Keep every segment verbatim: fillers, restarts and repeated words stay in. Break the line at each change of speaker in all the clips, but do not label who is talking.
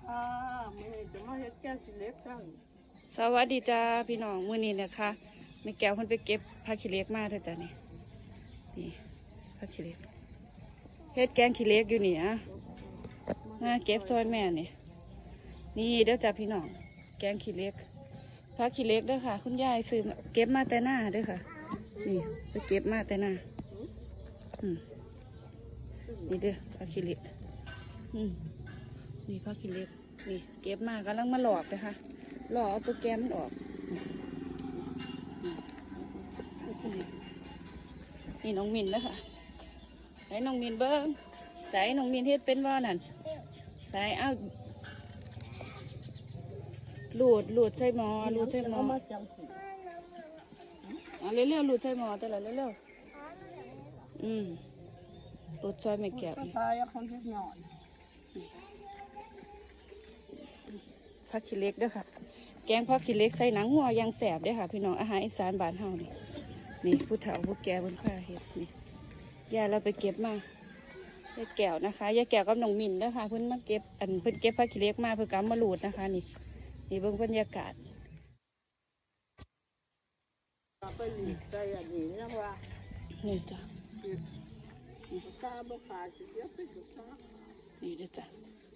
ค่ะมื้อนี้จะมาเฮ็ดแกงขี้เหล็กกัน
สวัสดีจ้าพี่น้องมื้อนี้นะคะแม่แก้วเพิ่นไปเก็บผักขี้เหล็กมาเถอะจ้ะนี่นี่ผักขี้เหล็กเฮ็ดแกงขี้เหล็กอยู่นี่อ่ะมาเก็บซอยแม่นี่นี่เด้อจ้าพี่น้องแกงขี้เหล็กผักขี้เหล็กเด้อค่ะคุณยายซื้อเก็บมาแต่หน้าเด้อค่ะนี่ไปเก็บมาแต่หน้าอืมนี่เด้อผักขี้เหล็กอืมนี่ผักขี้เหล็กนี่เก็บมากำลังมาหลอกเลยค่ะหลอกเอาตัวแกมันออกนี่น้องมินนะคะใส่น้องมินเบิ้งใส่น้องมินเฮ็ดเป็นว่านั่นใส่เอาหลูดหลูดใส่หมอหลูดใส่หมอเอาเร็วๆหลูดใส่หมอแต่ละเร็วๆอืมหลูดซอยไม่แก้วนี่ผักขี้เหล็กเด้อค่ะแกงผักขี้เหล็กใส่หนังหัวยางแสบเด้อค่ะพี่น้องอาหารอีสานบ้านเฮานี่นี่ผู้เฒ่าผู้แก่บนผ้าเฮ็ดนี่ยายเราไปเก็บมายายแก้วนะคะยายแก้วกับน้องมินเด้อค่ะเพิ่นมาเก็บอันเพิ่นเก็บผักขี้เหล็กมาเพิ่นกำมาหลูดนะคะนี่นี่เบิ่งบรรยากาศ
ไปหลีกใจอันนี้นะว่า
นี่จ้ะ
ตาบ่ขาดสิเดี๋ยวไปกับตา
นี่เด้อจ้ะ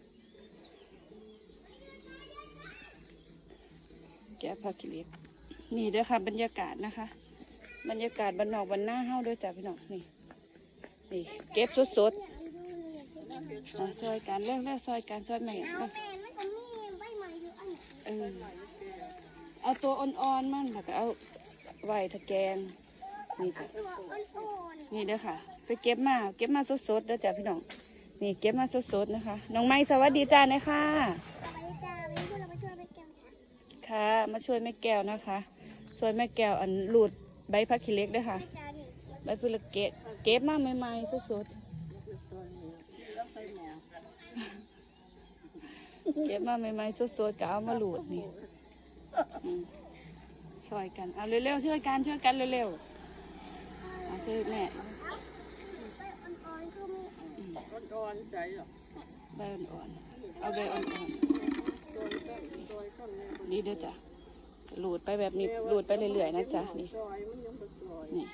แกะผักขี้เหล็กนี่เด้อค่ะบรรยากาศนะคะบรรยากาศบ้านนอกบ้านหน้าเฮาเด้อจ้ะพี่น้องนี่นี่เก็บสดๆอ่าซอยกันเร็วๆซอยกันซอยแม่เอาเออเอาตัวอ่อนๆมันแล้วก็เอาไว้ตะแกรงนี่จ้ะนี่เด้อค่ะไปเก็บมาเก็บมาสดๆเด้อจ้ะพี่น้องนี่เก็บมาสดๆนะคะน้องไม้สวัสดีจ้านะค่ะค่ะมาช่วยแม่แก้วนะคะช่วยแม่แก้วอันหลุดใบผักขี้เหล็กด้วยค่ะใบพุลเกตเก็บมาใหม่ๆสดๆเก็บมาใหม่ๆสดๆก็เอามาหลุดนี่ซอยกันเอาเร็วๆช่วยกันช่วยกันเร็วๆเอาช่วยแม่
อ่อนๆใจหรอ
ใบอ่อนๆเอาใบอ่อนๆนี่เด้อจ้ะหลุดไปแบบนี้หลุดไปเรื่อยๆนะจ๊ะนี่นี่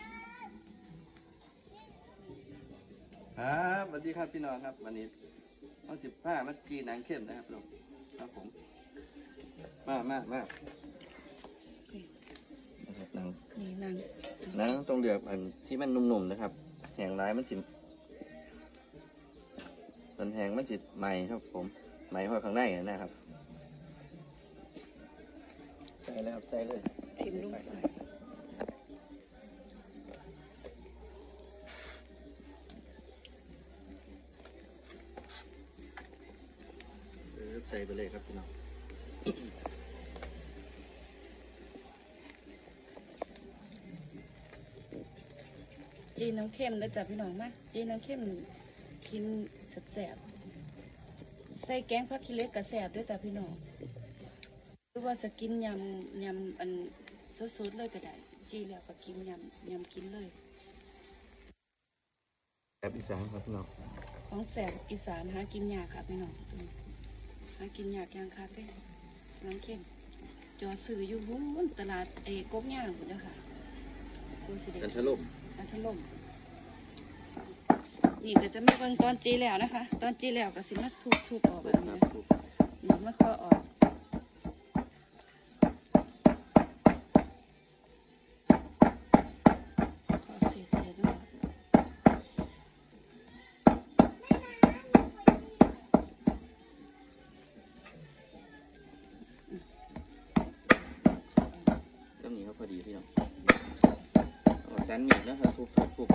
ครับสวัสดีครับพี่น้องครับวันนี้ต้องสิบห้ามัดกีหนังเข้มนะครับลูกครับผมมามามาหนัง
นี่นัง
หนังตรงเดือบอันที่มันนุ่มๆนะครับแหงร้ายมันจิมมันแหงมันจิตใหม่ครับผมใหม่ห้อยข้างในนะครับใส่เลยครับใส่เลย
ทิมลงไป
ใส่ไปเลยครับพี่น้อง
จีน้ำเข้มนะจ๊ะพี่น้องมาจีน้ำเข้มกินแสบๆใส่แกงผักขี้เหล็กกระแสบด้วยจ้ะพี่น้องหรือว่าจะกินยำยำอันสดๆเลยก็ได้จีแล้วก็กินยำยำกินเลย
แอบอีสานครับพี่น้อง
ของแสบอีสานหากินยากค่ะพี่น้องหากินยากยังค่ะเด้น้ำเข้มจอซื้ออยู่หุ้นตลาดเอกกย่างหมดเลยค่ะ
กันทะลุ
กันทะลุนี่ก็จะไม่เบิ่งตอนจีแล้วนะคะตอนจีแล้วก็สิมาทุบทุบออกแบบนี้นี่มาข้อออกข้อเสียเสียด้วย
เรื่องนี้เขาพอดีพี่น้องสันมีดนะครับทุบทุบทุบ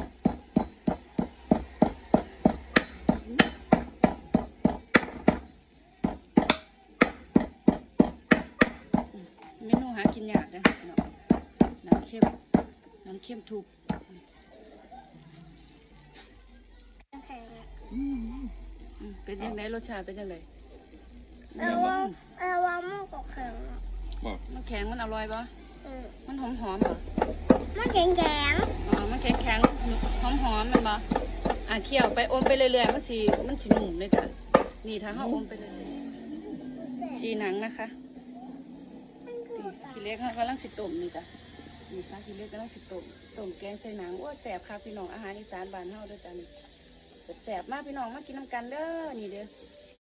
เมนูหากินยากนะน้ำเข้มน้ำเข้มทุบเป็นยังไงรสชาติเป็นยังไง
เออว่าเออว่ามันก็แข็ง
มันแข็งมันอร่อยปะมันหอมหอมปะ
มันแข็งแข็ง
อ๋อมันแข็งแข็งหอมหอมมันปะอ่ะเคี่ยวไปอมไปเรื่อยๆมันสีมันสีหนุ่มเลยจ้ะนี่ถ้าเขาอมไปเรื่อยจีหนังนะคะนี่ขี้เล็กกำลังสิต้มนี่จ้ะนี่ค่ะขี้เล็กกำลังสิต้มต้มแกงใส่หนังโอ้แสบค่ะพี่น้องอาหารอีสานบ้านเฮาเด้อจ้ะนี่แสบๆมากพี่น้องมากินน้ำกันเด้อนี่เด้อ